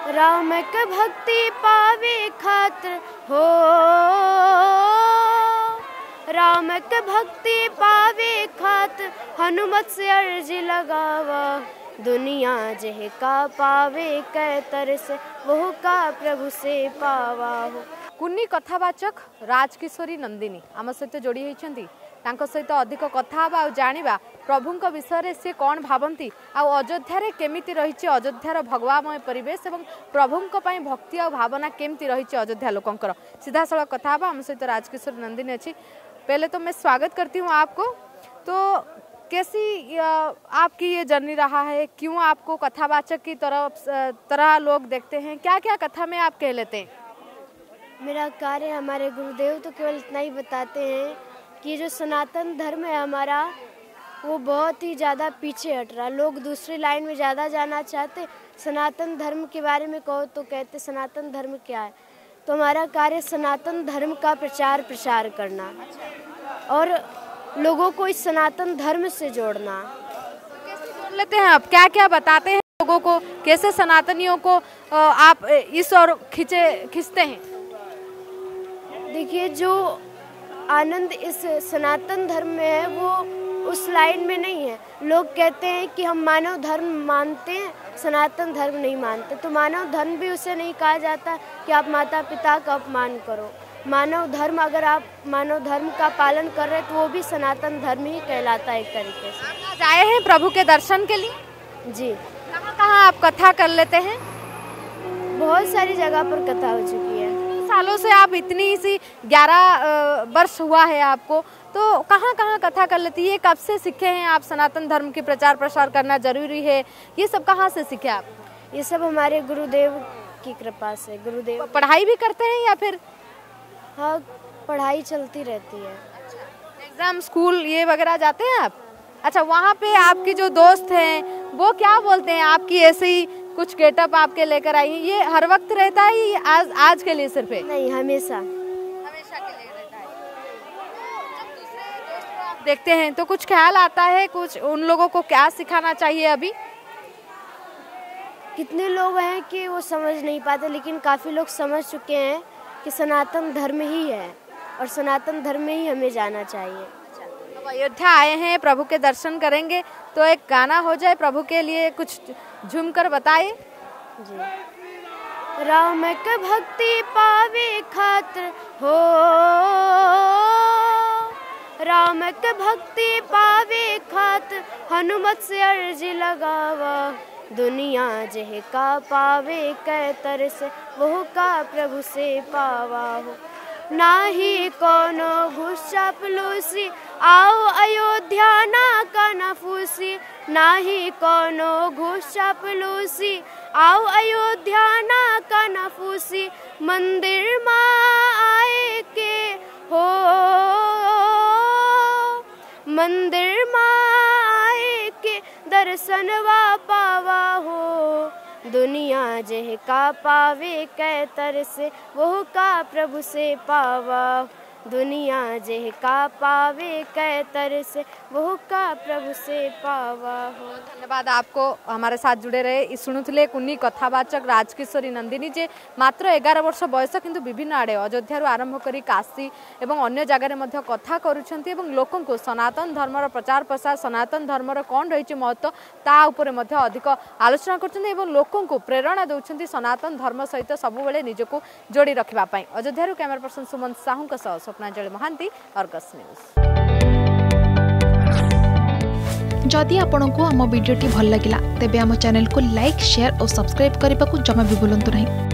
राम के भक्ति पावे खातिर हो, राम के भक्ति पावे खातिर हनुमत से अर्जी लगावा। दुनिया जेह का पावे कै तरस वो का प्रभु से पावा हो। कुन्नी कथावाचक राजकिशोरी नंदिनी आम सहित जोड़ी होती सहित अधिक कथा आ जानिबा प्रभुंक विषय से कौन भावती अयोध्या केमिति रही अयोध्यार भगवामय परिवेश और प्रभुंक पई भक्ति और भावना केमती रही अयोध्या लोकंकर सीधा सड़क कथा आम सहित राजकिशोरी नंदिनी अच्छी। पहले तो मैं स्वागत करती हूँ आपको। तो कैसी आपकी ये जर्नी रहा है, क्यों आपको कथावाचक की तरह लोग देखते हैं, क्या क्या कथा में आप कह लेते हैं? मेरा कार्य हमारे गुरुदेव तो केवल इतना ही बताते हैं कि जो सनातन धर्म है हमारा वो बहुत ही ज़्यादा पीछे हट रहा। लोग दूसरी लाइन में ज़्यादा जाना चाहते, सनातन धर्म के बारे में कहो तो कहते सनातन धर्म क्या है। तो हमारा कार्य सनातन धर्म का प्रसार करना और लोगों को इस सनातन धर्म से जोड़ना। कैसे जोड़ लेते हैं आप, क्या क्या बताते हैं लोगों को, कैसे सनातनियों को आप इस ओर खींचते हैं? देखिए, जो आनंद इस सनातन धर्म में है वो उस लाइन में नहीं है। लोग कहते हैं कि हम मानव धर्म मानते हैं, सनातन धर्म नहीं मानते। तो मानव धर्म भी उसे नहीं कहा जाता कि आप माता पिता का अपमान करो। मानव धर्म, अगर आप मानव धर्म का पालन कर रहे हैं तो वो भी सनातन धर्म ही कहलाता है एक तरीके से। आज आए हैं प्रभु के दर्शन के लिए? जी। कहाँ कहाँ आप कथा कर लेते हैं? बहुत सारी जगह पर कथा हो चुकी है। सालों से आप इतनी सी 11 वर्ष हुआ है आपको, तो कहाँ कहाँ कथा कर लेती है? कब से सीखे हैं आप सनातन धर्म की प्रचार प्रसार करना जरूरी है? ये सब कहाँ से सीखे आप? ये सब हमारे गुरुदेव की कृपा से। गुरुदेव पढ़ाई भी करते हैं या फिर? हाँ, पढ़ाई चलती रहती है। एग्जाम, स्कूल ये वगैरह जाते हैं आप? अच्छा, वहाँ पे आपकी जो दोस्त हैं वो क्या बोलते हैं? आपकी ऐसे ही कुछ गेटअप आपके लेकर आई, ये हर वक्त रहता है, ये आज के लिए सिर्फ है? नहीं, हमेशा के लिए रहता है। जब दूसरे दोस्त को आप देखते हैं तो कुछ ख्याल आता है, कुछ उन लोगों को क्या सिखाना चाहिए? अभी कितने लोग हैं कि वो समझ नहीं पाते, लेकिन काफ़ी लोग समझ चुके हैं कि सनातन धर्म ही है और सनातन धर्म में ही हमें जाना चाहिए। अब अयोध्या आए हैं, प्रभु के दर्शन करेंगे, तो एक गाना हो जाए प्रभु के लिए, कुछ झूमकर बताइए। जी। राम के भक्ति पावे खातिर हो, राम के भक्ति पावे खातिर हनुमत से अर्जी लगावा। दुनिया जेह का पावे कै तरस वो का प्रभु से पावा हो। नाही कोनो घुस चापलूसी आओ अयोध्या ना का नफूसी। नाही कोनो घुस चापलूसी आओ अयोध्या ना का नफूसी। मंदिर माँ आए के हो, मंदिर माँ आए के दर्शनवा पावा हो। दुनिया जेह का पावे कै तरस वो का प्रभु से पावा। दुनिया जेह का पावे कै तरस वो का प्रभु से पावा हो। धन्यवाद आपको हमारे साथ जुड़े रहे। शुणुले कुन्नी कथावाचक राजकिशोरी नंदिनी जे मात्र 11 वर्ष बयस किंतु विभिन्न आड़े अयोध्या आरंभ करी काशी एवं अन्य जगार मध्य कथा करुछंती एवं लोकन को सनातन धर्मर प्रचार प्रसार, सनातन धर्मर कौन रही महत्व ता उपरे मध्य अधिक आलोचना करछंती एवं लोकन को प्रेरणा देउछंती सनातन धर्म सहित सबुबेले निजको जोड़ी रखिबा पई। अयोध्या कैमरा पर्सन सुमन साहू के सह स्वप्नांजलि महांती, अर्गस न्यूज। जदि आपंक आम भिडी भल लगा तेब आम चैनल को लाइक, शेयर और सब्सक्राइब करने को जमा भी भूलु नहीं।